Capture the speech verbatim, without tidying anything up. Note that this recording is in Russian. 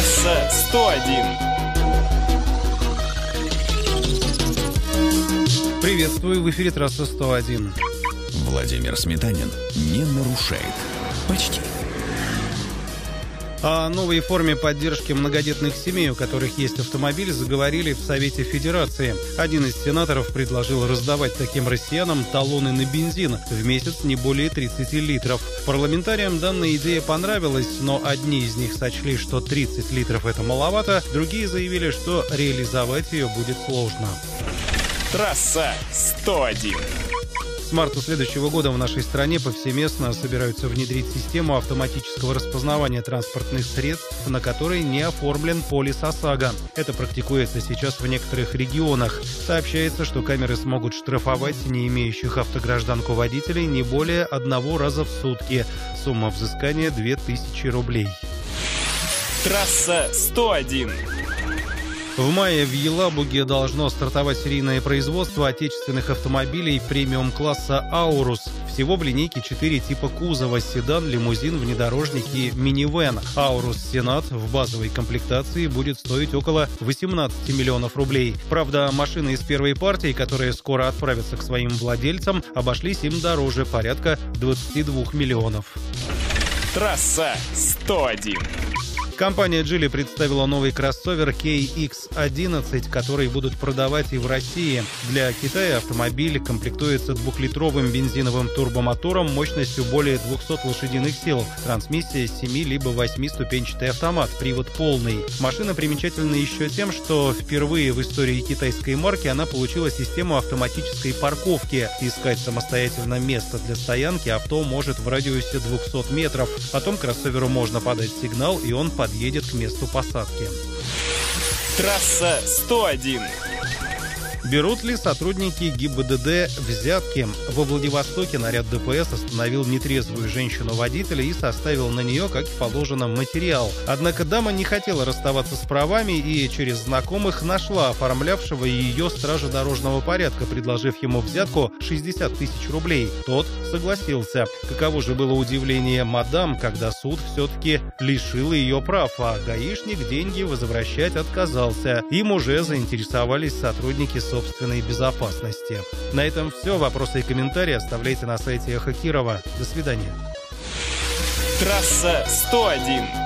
Трасса сто один. Приветствую, в эфире Трасса сто один. Владимир Сметанин не нарушает. Почти. О новой форме поддержки многодетных семей, у которых есть автомобиль, заговорили в Совете Федерации. Один из сенаторов предложил раздавать таким россиянам талоны на бензин в месяц не более тридцати литров. Парламентариям данная идея понравилась, но одни из них сочли, что тридцать литров – это маловато, другие заявили, что реализовать ее будет сложно. Трасса сто один. С марта следующего года в нашей стране повсеместно собираются внедрить систему автоматического распознавания транспортных средств, на которой не оформлен полис ОСАГО. Это практикуется сейчас в некоторых регионах. Сообщается, что камеры смогут штрафовать не имеющих автогражданку водителей не более одного раза в сутки. Сумма взыскания – две тысячи рублей. Трасса сто один. В мае в Елабуге должно стартовать серийное производство отечественных автомобилей премиум-класса «Аурус». Всего в линейке четыре типа кузова: седан, лимузин, внедорожник и минивэн. «Аурус Сенат» в базовой комплектации будет стоить около восемнадцати миллионов рублей. Правда, машины из первой партии, которые скоро отправятся к своим владельцам, обошлись им дороже, порядка двадцати двух миллионов. Трасса сто один. Компания Geely представила новый кроссовер кей икс одиннадцать, который будут продавать и в России. Для Китая автомобиль комплектуется двухлитровым бензиновым турбомотором мощностью более двухсот лошадиных сил. Трансмиссия семи- либо восьмиступенчатый автомат, привод полный. Машина примечательна еще тем, что впервые в истории китайской марки она получила систему автоматической парковки. Искать самостоятельно место для стоянки авто может в радиусе двухсот метров. Потом кроссоверу можно подать сигнал, и он подъедет к месту посадки. Трасса сто один. Берут ли сотрудники ГИБДД взятки? Во Владивостоке наряд ДПС остановил нетрезвую женщину-водителя и составил на нее, как и положено, материал. Однако дама не хотела расставаться с правами и через знакомых нашла оформлявшего ее стража дорожного порядка, предложив ему взятку шестьдесят тысяч рублей. Тот согласился. Каково же было удивление мадам, когда суд все-таки лишил ее прав, а гаишник деньги возвращать отказался. Им уже заинтересовались сотрудники собственной безопасности. На этом все. Вопросы и комментарии оставляйте на сайте Эхо Кирова. До свидания. Трасса сто один.